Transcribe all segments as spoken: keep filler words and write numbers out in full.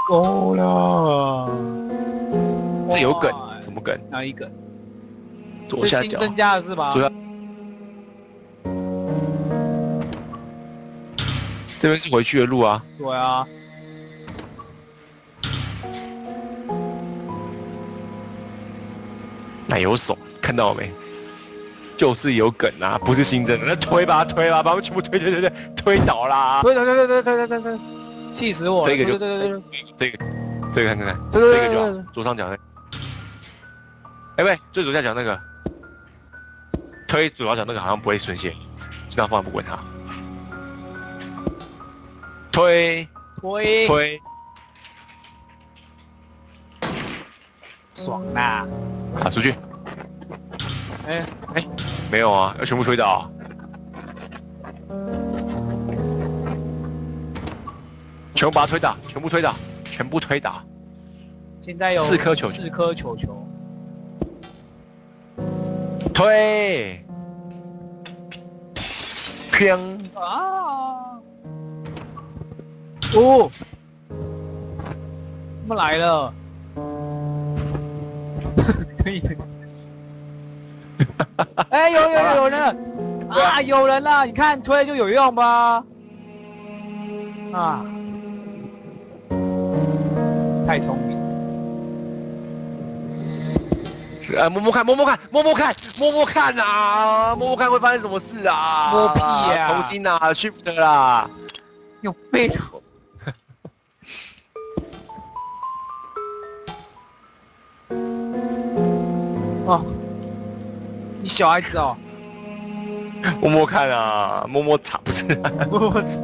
够了。 这有梗，什么梗？ 哪一梗？ 左下角。 新增加的是吧？ 左下。这边是回去的路啊。 对啊。 奶油手，看到没？就是有梗啊，不是新增的。那推吧，推吧，把我们全部推推推推推倒啦！ 推推推推推推推推，气死我了！ 这个就对对对对，这个这个看看看， 对对这个就好，左上角那。哎喂，最左下角那个，推左上角那个好像不会顺线，就当放不管它。推推推， 爽啦！ 打出去。 哎哎，没有啊，要全部推倒、啊。全部把它推倒，全部推倒，全部推倒。 现在有四颗球， 四颗球球。 推，砰啊！哦，他们来了。可以。哎，有有有有人啊！有人啦！你看推就有用吧？啊，太聪明。 呃，摸摸看，摸摸看，摸摸看，摸摸看啊！摸摸看会发生什么事啊？ 摸屁呀！ 重新啊 ，shift 啦！ 有背头。哦。你小孩子哦， 摸摸看啊，摸摸茶不是、啊？ 摸摸茶。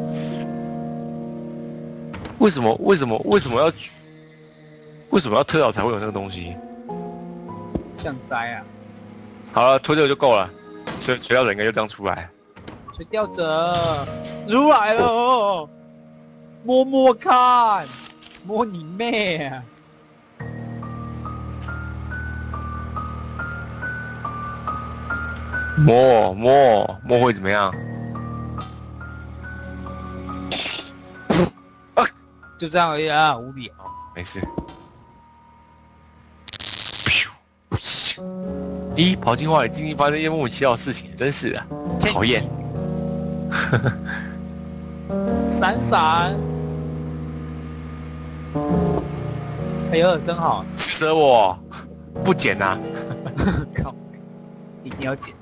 为什么？为什么？为什么要？为什么要推倒才会有那个东西？ 像灾啊！ 好了，推这个就够了，所以垂钓者应该就这样出来。 垂钓者出来了、哦，摸摸看，摸你妹啊！ 摸摸摸会怎么样？ 啊，就这样而已啊，无聊。 没事。咦，跑进花里静静发生一些莫名其妙的事情，真是的，讨厌。 闪闪。哎呦，真好。 舍我，不捡呐、啊！ 靠，一定要捡。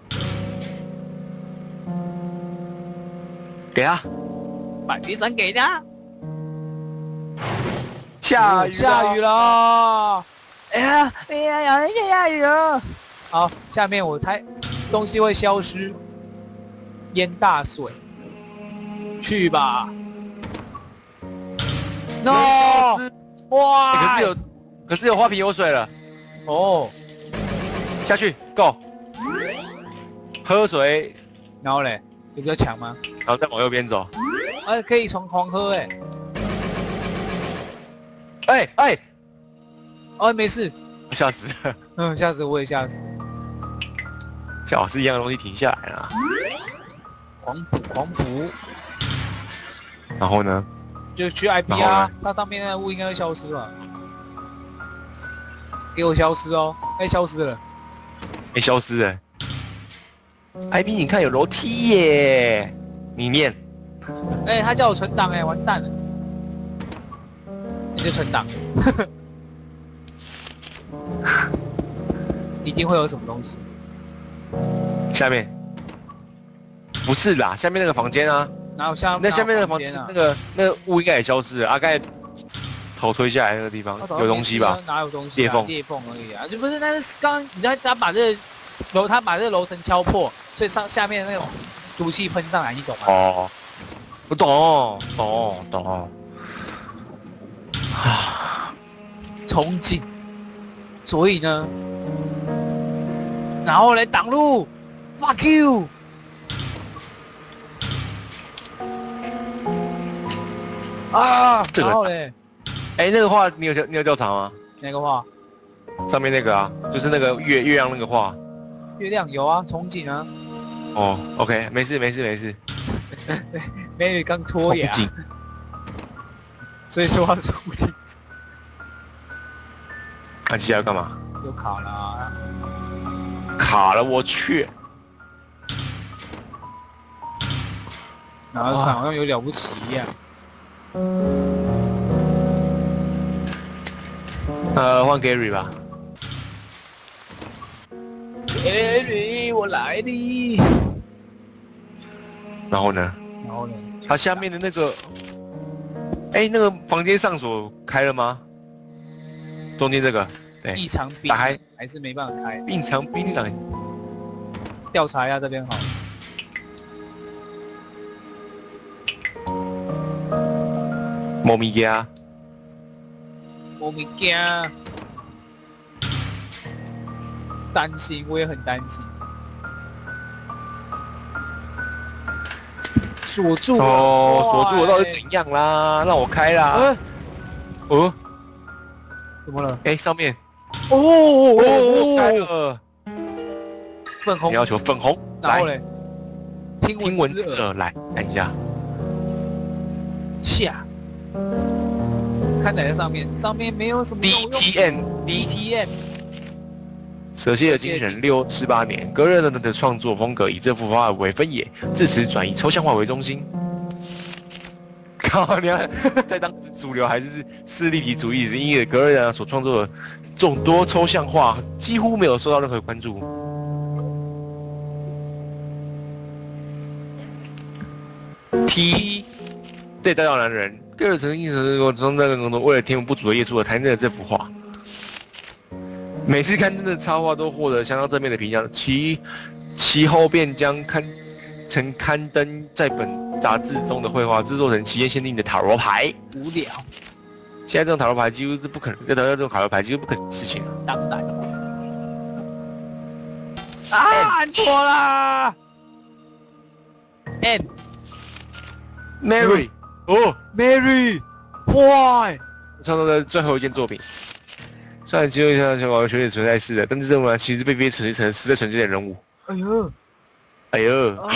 给他， 把雨伞给他。 下雨下雨了！哎呀，哎呀呀，下雨了！好，下面我猜东西会消失，淹大水。去吧。No！ 哇、 欸！可是有，可是有花瓶有水了。 哦， 下去 ，Go！ 喝水。 然后嘞，有比较强吗？ 然后再往右边走。 哎、啊，可以从狂喝哎、欸。 哎哎， 哦，没事。 吓死了。 嗯，吓死我也吓死。 最好是一样的东西停下来了。 狂捕狂捕。 然后呢？ 就去 I P 啊，它上面那个雾应该会消失吧？给我消失哦！哎，消失了。 没消失了。I P 你看有楼梯耶，里面。 哎，他叫我存档哎，完蛋了。你就存档。一定会有什么东西。 下面。不是啦，下面那个房间啊。 哪有下？ 那下面那个房间啊？ 那个那个雾应该也消失了。阿盖头推下来那个地方有东西吧？ 哪有东西？ 裂缝， 裂缝而已啊！就不是，但是刚你知道他把这个楼，他把这个楼层敲破，所以上下面那种毒气喷上来，你懂吗？ 哦，我懂，懂，懂。啊， 憧憬。所以呢，然后来挡路 ，fuck you。啊， 这个， 然后嘞， 哎，那个画你有你有调查吗？ 哪个画？ 上面那个啊，就是那个月月亮那个画。 月亮有啊，憧憬啊。 哦 ，OK， 没事没事没事。 美女刚脱牙。 憧憬。 所以说话说不清楚。 按接下来干嘛？ 又卡了、啊， 卡了，我去！ 然后好像有了不起一样。 呃，换 Gary 吧。 Gary，我来哩。 然后呢？ 然后呢？ 它下面的那个，哎、欸，那个房间上锁开了吗？中间这个，对， 异常冰， 打开还是没办法开。 异常冰冷。 调查一下这边好。 猫咪家。 我们家担心，我也很担心。锁住了哦，锁住我到底怎样啦？让我开啦！ 呃、 哦， 怎么了？ 哎、欸，上面哦哦哦，开了。 粉红， 你要求粉红， 然后嘞， 听听闻之耳，来看一下。 下。看起来在上面，上面没有什么 D T M，D T M， 舍弃的精神六十八年，格瑞人的创作风格以这幅画为分野，自此转以抽象画为中心。靠，你看，在当时主流还是是立体主义，是因为格瑞人所创作的众多抽象画几乎没有受到任何关注。T， 对代表男人。第二层意思是我从那个工作为了填补不足的页数而谈论了这幅画。每次刊登的插画都获得相当正面的评价，其其后便将刊曾刊登在本杂志中的绘画制作成期间限定的塔罗牌。 无聊。 现在这种塔罗牌几乎是不可能，要得到这种塔罗牌几乎不可能的事情。 当然。啊，按错啦 ！N Mary。哦 ，Mary， Why？ 创作的最后一件作品，虽然只有一项全网全体存在式的，但是这种其实被被存成实在存在的人物。 哎呦， 哎呦， 啊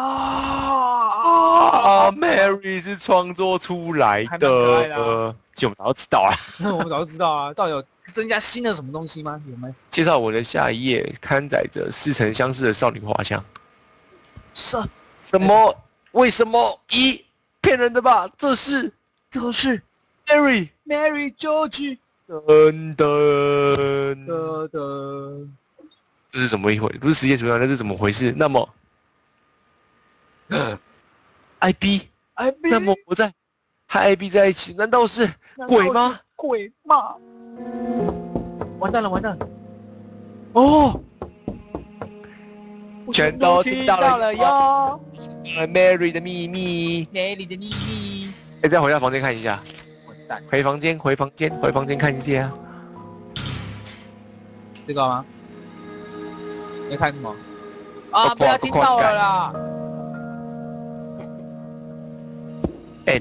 啊 ！Mary 是创作出来的，呃，就我们早就知道了。 我们早就知道啊，到底有增加新的什么东西吗？有没有？ 介绍我的下一页刊载着似曾相识的少女画像。 什什么？为什么？一骗人的吧？这是， 这是 Mary Mary George。 噔噔噔噔， 这是怎么一回？不是时间图像，那是怎么回事？那么 ，I B I B， 那么我在和 I B 在一起，难道是鬼吗？ 鬼吗？完蛋了，完蛋了！哦， 全都听到了哟。 Mary 的秘密 ，Mary 的秘密。 哎，再回到房间看一下。 完蛋！ 回房间，回房间，回房间看一下。 这个吗？没看什么？啊，不要听到了啦。 N，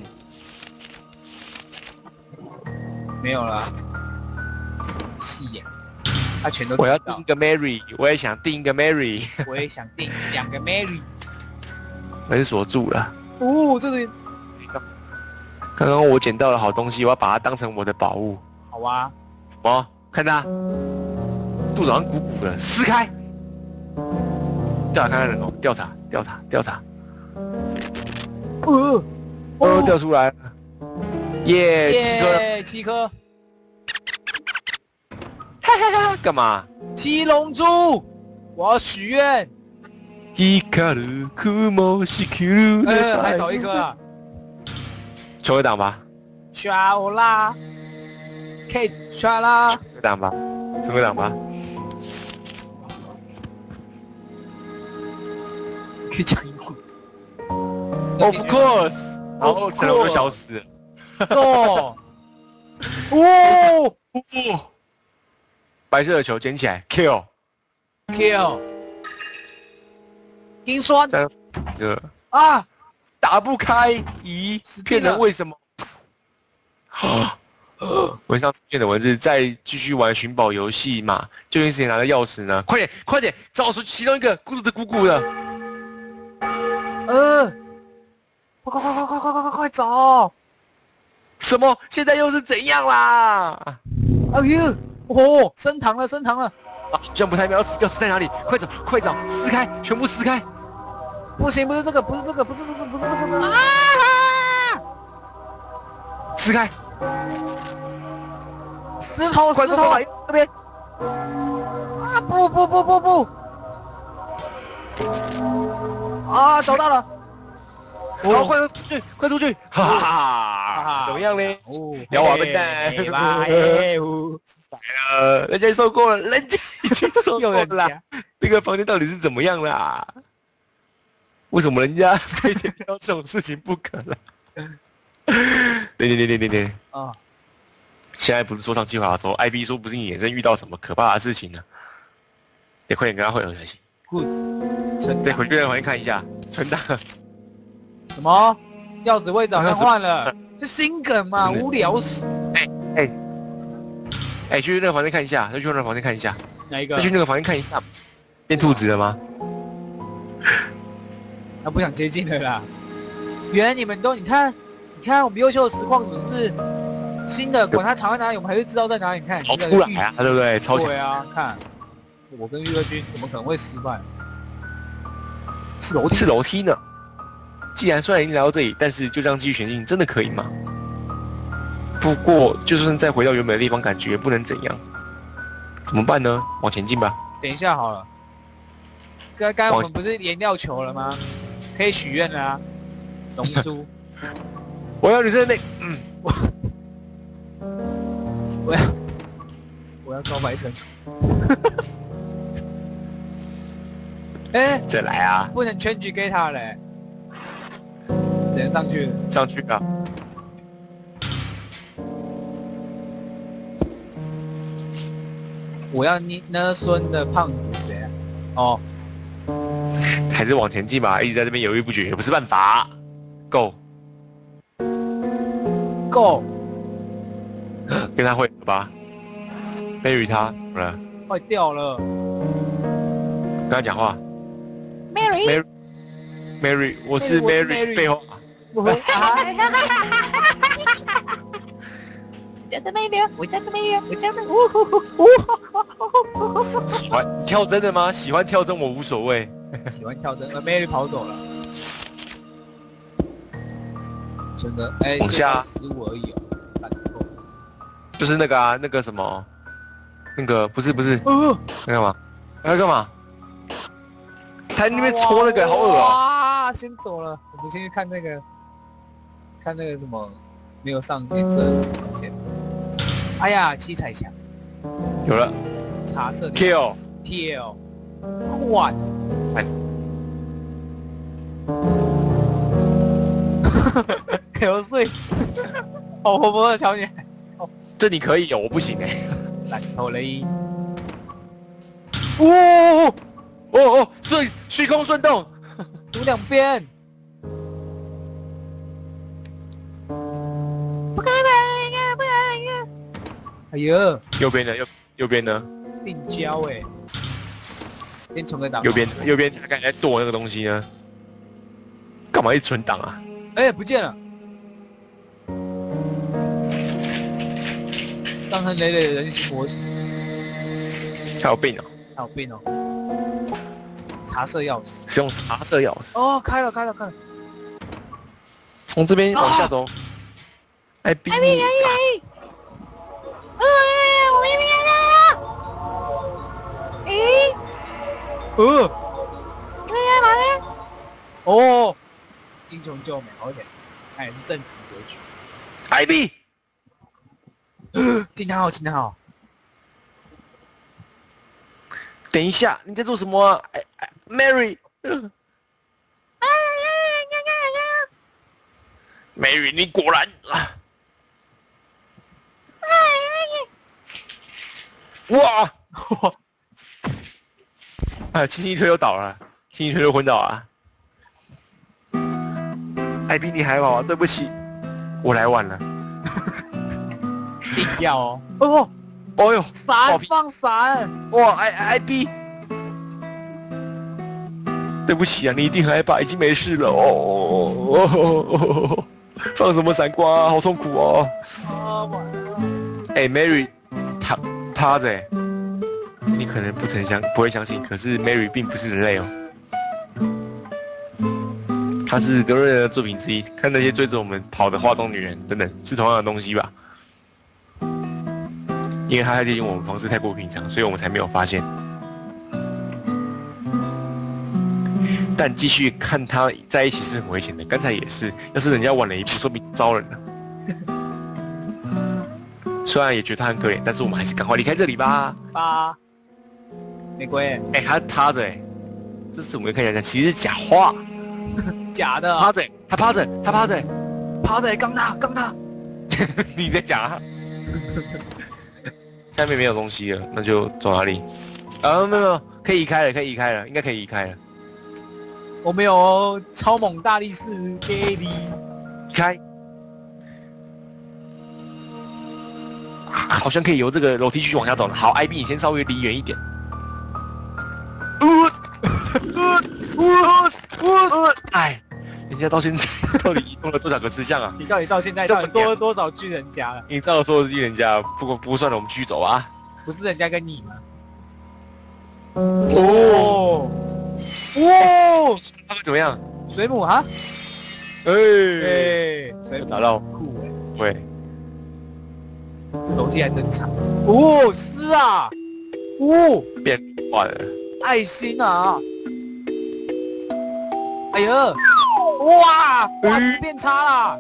没有了。戏呀，他全都。 我要订一个 Mary， 我也想订一个 Mary， 我也想订两个 Mary。 门锁住了。 哦，这里。 刚刚我捡到了好东西，我要把它当成我的宝物。 好啊。 什么？看它，肚子好像鼓鼓的，撕开。调查看看人哦，调查，调查，调查。 呃， 哦，掉出来了。耶，七颗， 七颗。 哈哈哈！干嘛？ 七龙珠，我要许愿。呃，还少一颗啊！ 求个档吧。 刷我啦！可以刷啦！ 求个档吧，求个档吧。 可以讲英文。 Of course， 然后陈龙就消失了。 哦，哦， 哦，白色的球捡起来 ，kill，kill， 金酸， 这个啊， 打不开，咦，骗人为什么？啊！文上出现的文字，再继续玩寻宝游戏嘛？究竟是谁拿的钥匙呢？快点，快点，找出其中一个咕噜的咕咕的。 呃，快快快快快快快快快找！ 什么？现在又是怎样啦？ 哎呦， 哦，升堂了，升堂了！ 啊，这样不太妙，钥匙钥匙在哪里？快走，快找，撕开，全部撕开！ 不行，不是这个，不是这个，不是这个，不是这个啊！ 撕开！ 石头，石头， 这边！ 啊！不不不不不！啊，找到了！ 好，快出去，快出去！哈哈，怎么样呢？咬我笨蛋！呃，人家受够了，人家已经受够了啦。这个房间到底是怎么样啦？为什么人家非得要这种事情不可呢？对对对对对对。啊！现在不是说上计划的时候 ，I B 说不是你眼神遇到什么可怕的事情呢？得快点跟他会合才行。 Good。 再回去的房间看一下，存档。 什么？钥匙位置好像换了，这新梗嘛，无聊死。 哎哎哎，去那个房间看一下，再去那个房间看一下。 哪一个？ 再去那个房间看一下。变兔子了吗？ 他不想接近了啦。原来你们都，你看，你看我们优秀的实况组是不是新的？管它藏在哪里，我们还是知道在哪里。你看， 逃出来啊，对不对？超强。 对啊，看，我跟玉乐君怎么可能会失败？是楼梯， 是楼梯呢。既然虽然已经来到这里，但是就这样继续前进，真的可以吗？不过，就算再回到原本的地方，感觉不能怎样。怎么办呢？往前进吧。 等一下好了。刚刚我们不是颜料球了吗？可以许愿了啊！龙珠。 我要女生那，嗯， 我我要我要高白城。哎， 再来啊！ 不能全局给他嘞。只能上去， 上去啊！ 我要你呢孙的胖子谁啊？哦， 还是往前进吧，一直在这边犹豫不决也不是办法。Go Go， 跟他会合吧。Mary 他怎么了？ 坏掉了。 跟他讲话。 Mary Mary Mary， 我是 Mary 背后。 我家的妹妹，我家的妹妹，我家的呜呼呼呜！ 喜欢跳针的吗？喜欢跳针我无所谓。 喜欢跳针，而 Mary 跑走了。真的，哎， 往下十五而已哦。 就是那个啊，那个什么，那个不是不是，呃，那干嘛？要干嘛？他那边戳那个，好恶啊！ 啊，先走了，我们先去看那个。看那个什么没有上颜色的东西。哎呀，七彩墙有了， 茶色 kill kill one， 有碎，好活泼的小女孩。 这你可以有，我不行哎。 烂透雷！ 哦哦哦，顺虚空顺动， 读两遍。哎呀， 右边的右右边呢？ 病娇哎，先存个档。 右边右边他刚才在剁那个东西呢，干嘛一直存档啊？ 哎，不见了！伤痕累累的人形模型， 他有病哦！ 他有病哦！茶色钥匙， 是用茶色钥匙。 哦，开了开了开了， 从这边往下走。哎，逼你！ 呃，你们在哪里？哦，英雄救美，好一点，那也是正常结局。 I B， 听他好，听他好。 等一下，你在做什么啊？哎哎 ，Mary， Mary， 你果然啊！哇哇！啊，轻轻一推就倒了，轻轻一推就昏倒了。艾比，你还好啊？对不起，我来晚了。 定要哦。哦， 哦哟， 闪放闪！ 哇，艾艾比，对不起啊，你一定害怕，已经没事了哦。哦哦哦放什么闪光啊？好痛苦哦。啊，完了。哎 ，Mary，他。 趴着欸。你可能不曾相不会相信，可是 Mary 并不是人类哦。她是德瑞的作品之一。看那些追着我们跑的化妆女人等等，是同样的东西吧？因为她太接近我们方式太过平常，所以我们才没有发现。但继续看他在一起是很危险的，刚才也是，要是人家晚了一步，说不定招人了。虽然也觉得他很可怜，但是我们还是赶快离开这里吧。 吧，玫瑰， 哎、欸，他趴着哎，这是我们看起来其实是假话， 假的， 趴着，他趴着，他趴着， 趴着，刚他，刚他， 你在讲啊？下面没有东西了，那就走哪里？啊，没有没有，可以移开了，可以移开了，应该可以移开了。 我们有超猛大力士给你开，好像可以由这个楼梯继续往下走了。好 ，I B 你先稍微离远一点。哎，人家到现在到底移动了多少个吃相啊？ 你到底到现在到底多多少巨人家了？ 你照着说的是巨人家，不过不算了，我们继续走啊。 不是人家跟你吗？ 哦。哇，他会怎么样？ 水母哈？ 哎、欸， 哎，水母找到， 酷哎、 欸，喂， 这楼梯还真长。哦，是啊，哦， 变化了， 爱心啊！哎呀，哇，画质变差啦！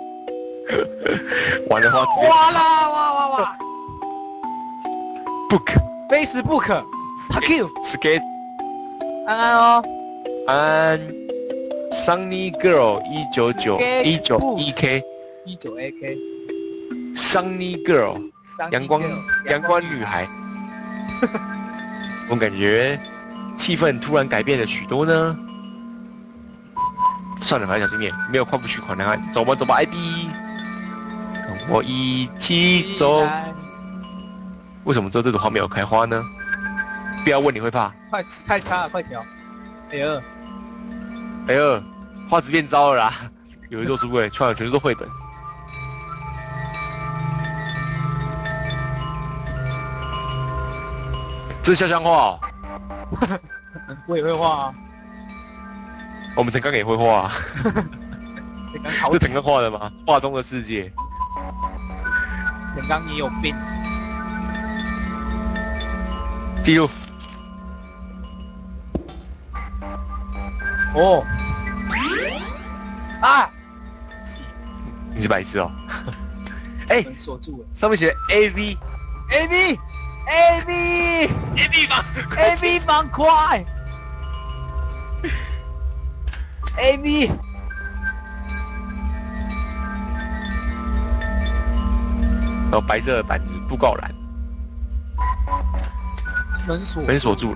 完了，画质哇啦，哇哇哇 ！Book ，Facebook，Fuck you，Skate。安安哦， 安 ，Sunny Girl 一九九一九一 K 一九 A K Sunny Girl 阳光阳光女孩，我感觉气氛突然改变了许多呢。算了，还是小心点，没有跨不去款男孩，走吧走吧 ，I B， 跟我一起走。为什么只有这朵花没有开花呢？不要问，你会怕。 快，太差了，快调！哎呀， 哎呀，画质变糟了啦！有一座书柜，串的全都是绘本。这是肖像画哦。 我也会画啊。 我们陈刚也会画啊。这陈刚画的吗？画中的世界。 陈刚也有病。 记录。 哦，啊！ 你是白痴哦！哎、欸， 锁住了， 上面写 A V A V A V A V 方 A V 方块 A V， 然后白色的板子布告栏， 门锁门锁住了。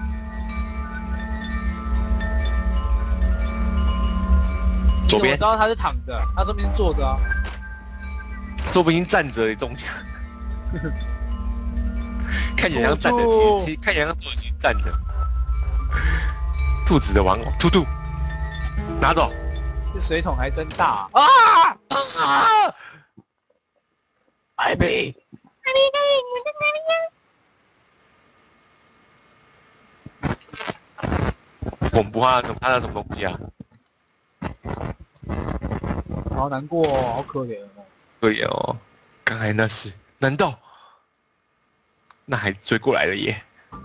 左边， 我知道他是躺着，他说不定坐着啊。 说不定站着中枪，看起来像站着，其实看起来像坐着，其实站着。兔子的玩偶，兔兔，拿走。 这水桶还真大啊！啊！啊艾比，艾比，你在哪里呀？我们不怕，怕他什么东西啊？ 好难过哦，好可怜哦。 可怜哦，刚才那是，难道那还追过来了耶？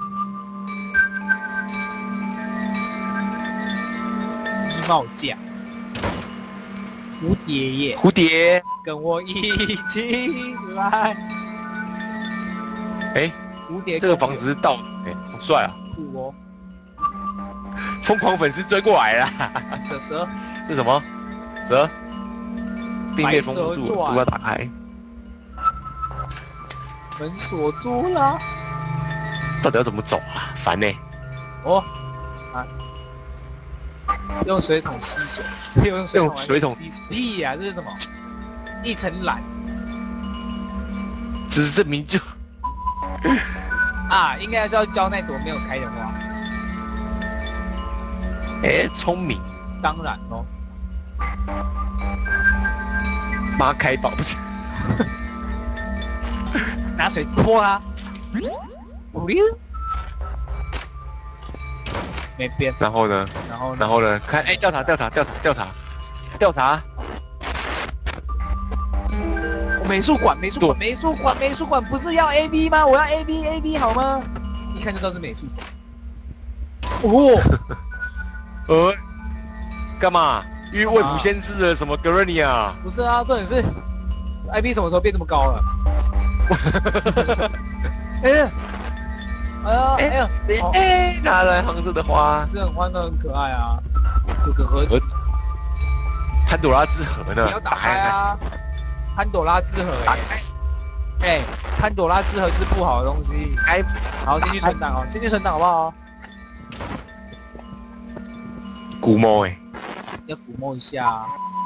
衣帽架，蝴蝶耶， 蝴蝶， 跟我一起来。 哎、欸， 蝴蝶， 这个房子是盗的，哎、欸，好帅啊！ 酷哦。 疯狂粉丝追过来啦！ 蛇蛇， 这什么？蛇，并被封住，都要打开。 门锁住了。 到底要怎么走啊？烦呢、欸。 哦，啊，用水桶吸水，用水桶水桶吸水，屁呀、啊！这是什么？一层蓝。 只是证明就啊，应该是要浇那朵没有开的花。 哎、欸，聪明。 当然咯。 把它开爆不是？ 拿水泼它。 不溜，没变。 然后呢？ 然后呢？ 然后呢？看，哎，调查调查调查调查调查。 美术馆，美术馆，美术馆，美术馆，不是要 A B 吗？我要 A B A B 好吗？一看就知道是美术馆。哦， 呃，干嘛？因为未卜先知的什么格瑞尼亚？ 不是啊，重点是 A B 什么时候变这么高了？哎呀，哎呀，哎呀， 哎，拿来黄色的花， 是很欢乐，很可爱啊，有个盒子， 潘朵拉之盒呢？ 你要打开啊！潘朵拉之盒，打开。哎，潘朵拉之盒是不好的东西。开，好，先去存档哦，先去存档好不好？ 古摸哎， 要抚摸一下啊。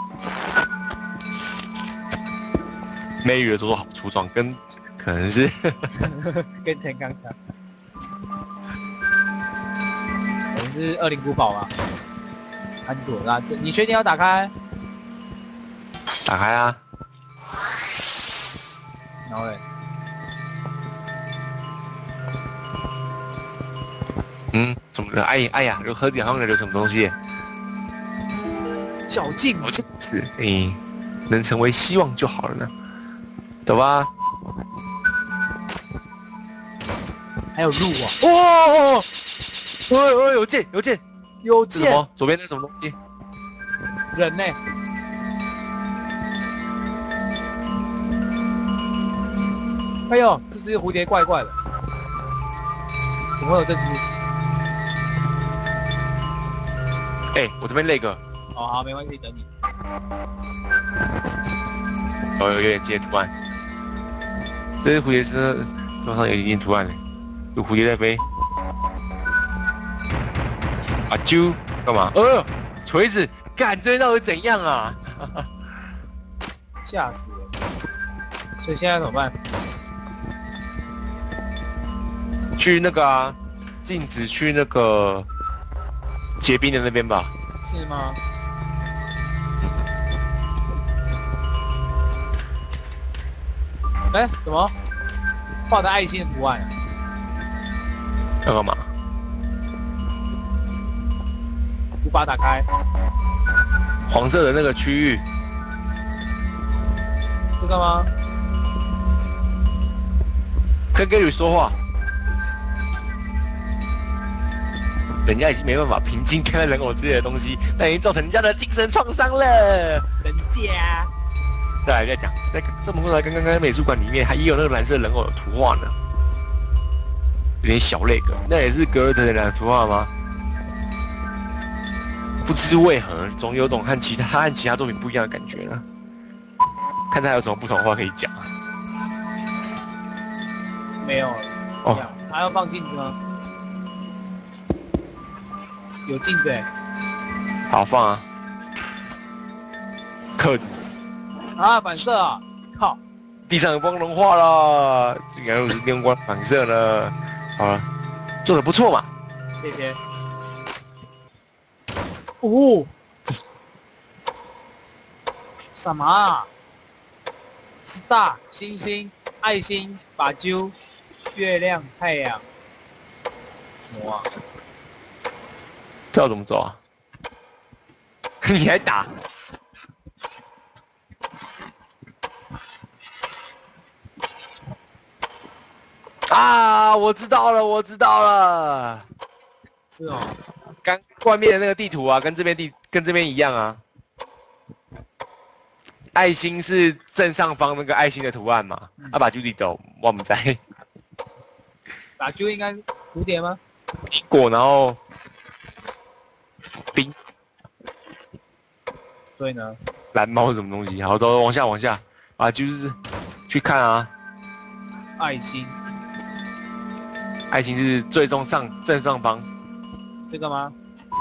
美语的做好出装，跟可能是跟天刚讲，可能是恶灵古堡吧。潘朵拉这，你确定要打开？ 打开啊！ 然后嘞， 嗯，什么的？哎哎呀，有盒子上面有什么东西？ 小镜子，是，嗯，能成为希望就好了呢。走吧。 还有路啊！ 哦，哦哦，有剑，有剑， 有剑！ 什么？左边那什么东西？ 人呢？哎呦，这只蝴蝶怪怪的，怎么会有这只？ 哎，我这边那个。 哦，好，没关系，等你。 哦，有有点接图案。这只蝴蝶是头上有一点图案的，有蝴蝶在飞。啊啾，干嘛？呃，锤子，干，这到底怎样啊？ 吓死了！所以现在怎么办？ 去那个啊，禁止去那个结冰的那边吧？ 是吗？哎、欸，什么？画的爱心的图案、啊？ 要干嘛？ 无法打开。 黄色的那个区域。 这个吗？ 跟 Gary 说话。人家已经没办法平静看待人偶之类的东西，但已经造成人家的精神创伤了。 人家， 再来再讲，在这么过来，刚刚刚美术馆里面还也有那个蓝色人偶的图画呢，有点小那个，那也是格尔特的图画吗？不知为何，总有种和其他他和其他作品不一样的感觉呢。看他有什么不同的话可以讲。 没有了。哦，还要放镜子吗？有镜子哎， 好放啊，可啊反射啊，靠， 地上有光融化了，原来又是电光反射呢。好了，做得不错嘛， 谢谢。哦，什么啊？是大星星、爱心、把揪、月亮、太阳，什么啊？ 这要怎么走啊？你还打？啊！我知道了，我知道了。 是哦， 刚外面的那个地图啊，跟这边地跟这边一样啊。爱心是正上方那个爱心的图案嘛？嗯、啊，把 Judy 走，我们在。 把 Judy 应该蝴蝶吗？ 苹果，然后。冰， 所以呢， 蓝猫是什么东西？好，走，往下，往下，啊，就是去看啊。 爱心， 爱心是最终上正上方。 这个吗？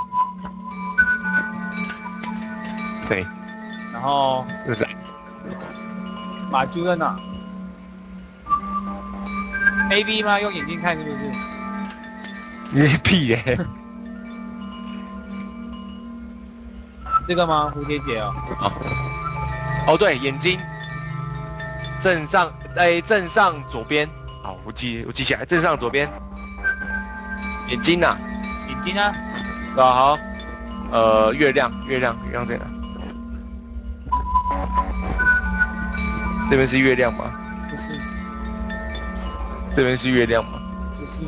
对。 然后， 这是把揪在哪 ？A B 吗？用眼睛看是不是？ 你屁耶、欸！ 这个吗？蝴蝶结哦。 哦，哦对，眼睛正上，哎，正上左边， 好，我记我记起来，正上左边，眼睛呐、啊， 眼睛啊， 啊好，呃，月亮，月亮，月亮在哪？这边是月亮吗？ 不是， 这边是月亮吗？ 不是，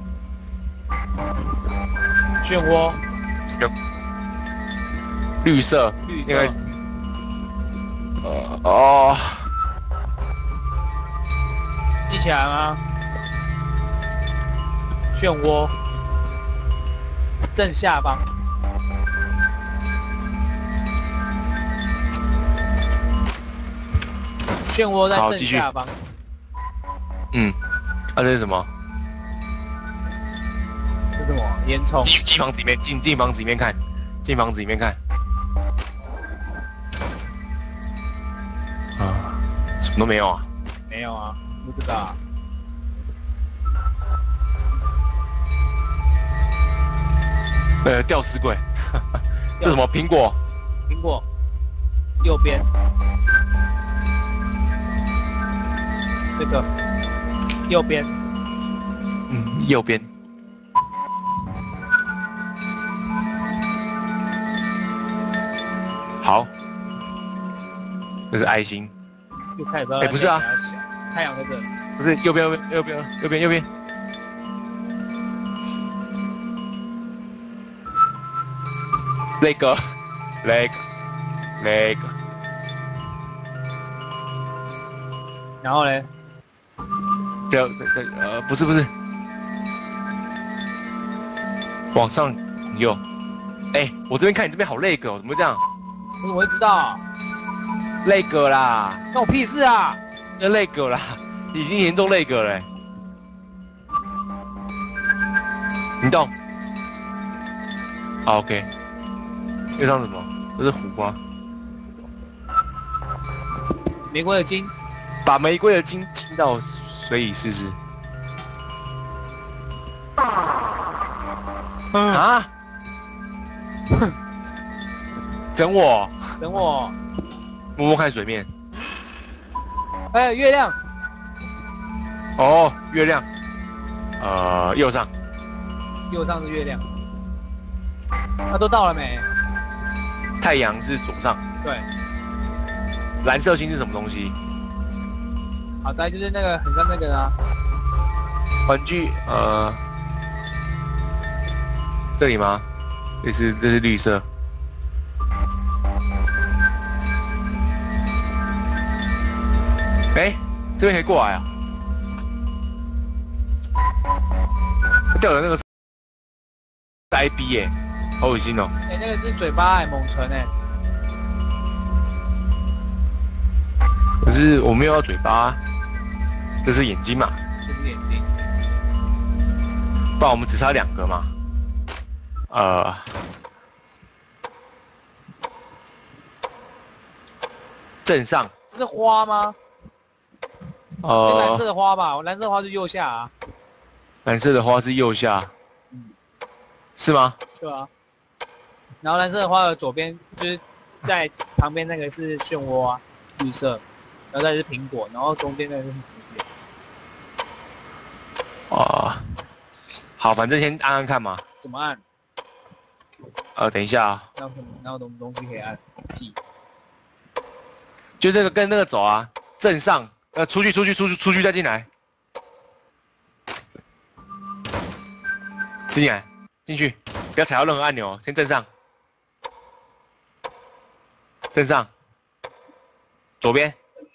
漩涡， 行，绿色， 绿色应该，呃哦， 记起来吗？漩涡，正下方。漩涡在正好继续下方。 嗯，啊这是什么？ 这是什么？烟囱。 进进房子里面，进进房子里面看，进房子里面看。啊，什么都没有啊。 没有啊，不知道啊。 呃，吊饰柜，这什么苹果？ 苹果，右边。这个，右边。 嗯，右边。好，这是爱心。 又开始不知道。 哎，不是啊， 太阳在这里。 不是右边，右边，右边，右边，右边。那个，那个，那个。 然后嘞？ 这这这呃，不是不是，往上右。哎，我这边看你这边好那个哦，怎么会这样？ 我怎么会知道？ 那个啦， 关我屁事啊！ 这那个啦，已经严重那个了。你动。好 ，OK。又上什么？这是虎吗？ 玫瑰的茎。 把玫瑰的茎浸到水里试试。 嗯、 啊！整我！ 等我。 摸摸看水面。 哎，月亮。 哦，月亮。呃，右上。 右上是月亮。那、都到了没？ 太阳是左上。 对。 蓝色星是什么东西？ 好在就是那个很像那个啊， 玩具呃，这里吗？这是这是绿色。哎，这边可以过来啊！掉的那个是 I B 耶，好恶心哦！ 哎，那个是嘴巴哎，猛唇哎。 可是我没有要嘴巴。这是眼睛嘛？ 这是眼睛。 不然我们只差两个嘛。呃，正上。 这是花吗？ 呃， 蓝色的花吧，蓝色的花是右下啊。 蓝色的花是右下。 嗯， 是吗？ 对啊。然后蓝色的花的左边就是在旁边那个是漩涡啊，绿色，然后再是苹果，然后中间那个是蝴蝶。 啊，好，反正先按按看嘛。 怎么按？ 呃，等一下啊。 然后然后什么东西可以按 P？ 就这个跟那个走啊，正上，呃，出去出去出去出去再进来，进来进去，不要踩到任何按钮，先正上，正上，左边，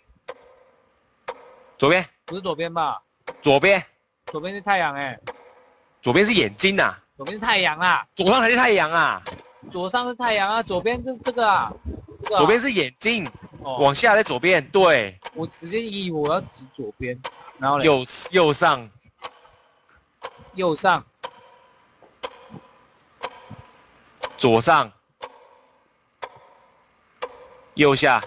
左边， 不是左边吧？ 左边。 左边是太阳哎、欸， 左边是眼睛呐、啊， 左边是太阳啊， 左上才是太阳啊， 左上是太阳啊，左边就是这个啊，这个啊左边是眼睛， 哦、 往下在左边，对， 我直接以为我要指左边，然后嘞， 右右上， 右上， 左上，右下，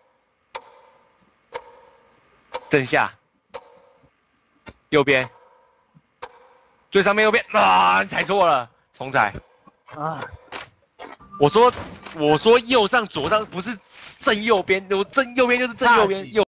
正下，右边。最上面右边啊，你踩错了，重踩。 啊， 我说我说右上左上不是正右边，我正右边就是正右边右。